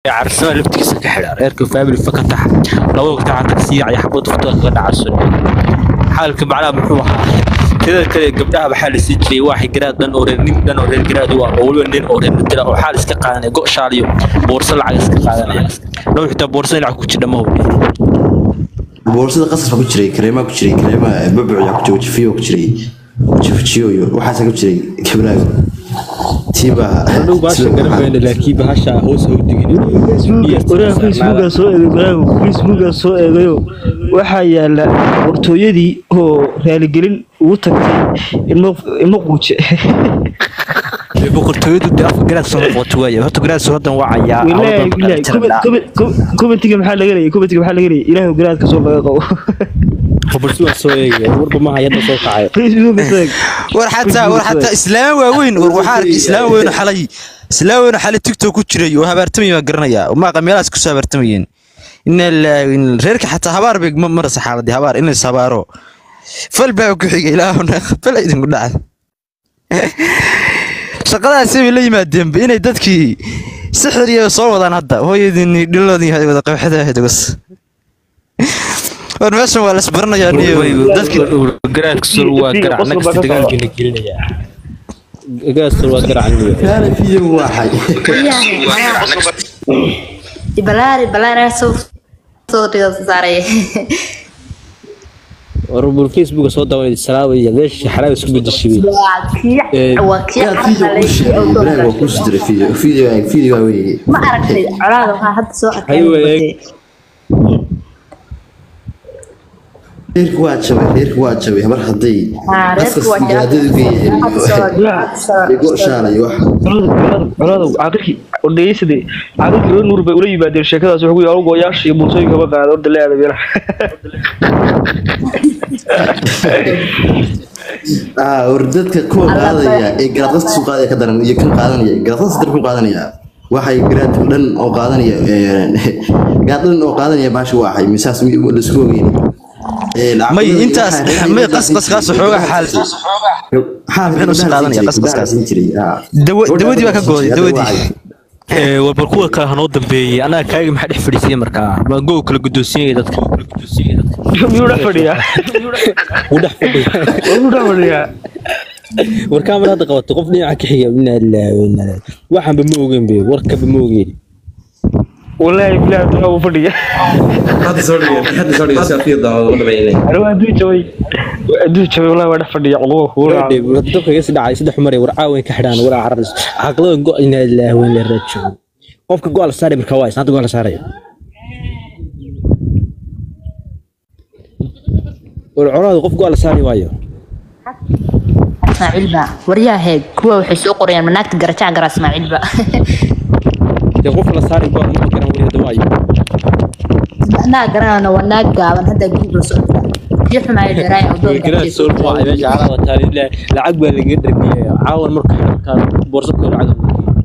عرسنا لبتكيس كحلا ريرك فاميلي فكتح لو قطع تكسير على حبوط خطوة قد عسل حالك معنا بحوها كذا قبلها بحال سيجري واحد قراد دن أورين دن أورين قراد وأول دن أورين ترى وحال استقانة جو شاليو بورصة العجز استقانة لو حتى بورصة العجز كتير ما هو بورصة قصص كتير كلمة كتير كلمة ببيع كتير فيه كتير شوف وحاسة كتير كبرى تيبا لو باش قربنا لكن بهاش هوس هو تجيني فيسبوك سو ايغيو waxa yaala hortooyadii oo raali gelin ugu tagtay ilmo quuce boqortooyadu daaf garaad soo qootay horta garaad soo dan wacaya kubatiga maxaa laga leeyahay ilaahay garaad ka soo laga qabo خبرتوا سوية ورب ما هي نصوص عاية ورحتى إسلام وين وروحار إسلام وين حلي إسلام وين حلي تيك توك وتشري وهبرتمي ما قرنيا وما قميلاس كسبرتميين إن الريرك حتى هبار بيج مرة حالة دي هبار إن السبارو فالباو كحيج إلهنا فلا يدين قلنا شقلا سيب اللي ما دم بين يدتكي سحر يا صوت أنا هذا هو يدين دلودي هذا وذا قحدة هذا بس ورمشوا ولا صبرنا يا نيو dadka garaadka soo waa garaac naga dagaalkina gelinaya gaas soo waa garaac كان في واحد بلاري صوت صاري ورب الفيسبوك soo daaway salaam iyo leesh xaraab isku bedeshay فيديو وي ما أعرف عراض واحد سوء ريرك واجبي هبر حدي قصص جادد يقول شالي واحد colaado aqalki odaysadii aqalki nuur bay ula yimaadeen sheekadaas wuxuu yahay gooyaash iyo bulshooyin kaba qaado orda leeyahay وردتك كون قادية قرطست سوق قادية كدرن يكون قادنية قرطست دركم قادنية waxay garaad dhan oo qaadanaya gaadhan oo qaadanaya baash waxay misaas la isku ogeeyay may intaas may qasqas xooga xaal inuu qaadanaya qasqas dawadii waa ka gooday dawadii warbar kuwa kala hanoo dambeeyay anaga kaaga maxaa dhex fadhiisay markaa ma goo kala guddoonsiiyay dadka miyuu dhex fadhiyaa warkaan mar hadda qabato qof dhinaca ka xiga inna ilaahi waxaan ba ma ogeyn bay warka ba ma ogeyn wallahi bilaad waa fadhiya hadda soo dhigay saafiyada oo dhameeyay arwaadu jaway wallahi waa dhex fadhiya culuhu huura dadka is dhacay saddex mar war caawen ka xidhaan war carris aqlada go inna ilaahi wa inna rajiun qofka go'al saaray markaa waa isna go'al saaray war culaad qof go'al saaray waayo إسماعيل با وريا هيك كوا وحسوا قريان مناك تجرتش عجرة إسماعيل با يقف لصاري بقى ما كانوا وريا دواي أنا جرانا وناك جابن هذا جيب رسول كيف ما يجري أو جرا سول ما عايش على تاريخ لا العقبة اللي قدر عاون مركح كان بورصة العقبة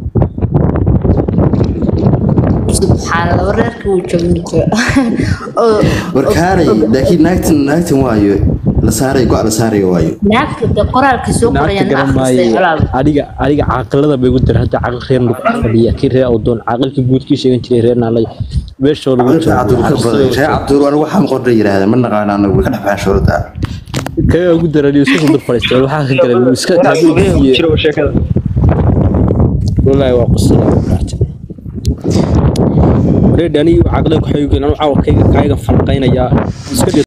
سبحان الله وريك وجهك وركاري لكن ناكتن وايو لساري قاع لساري وايو ناكتن قرالك سوق قريان adiga aqalada bay ugu diray hada aqal reer lagu fadhiya kiree oo doon aqalka guudkii sheegan jiray reerna la beesho lagu cabdur waan waxaan qoray yiraahdo ma naqaan anagu ka dhaxbaan shurada ka ugu diray isku dad fariistay waxa ka galay iska taabiyay jiro sheekada wallahi waa qosla reedani aqalka xayugan anu caawa kayga falqaynaya iska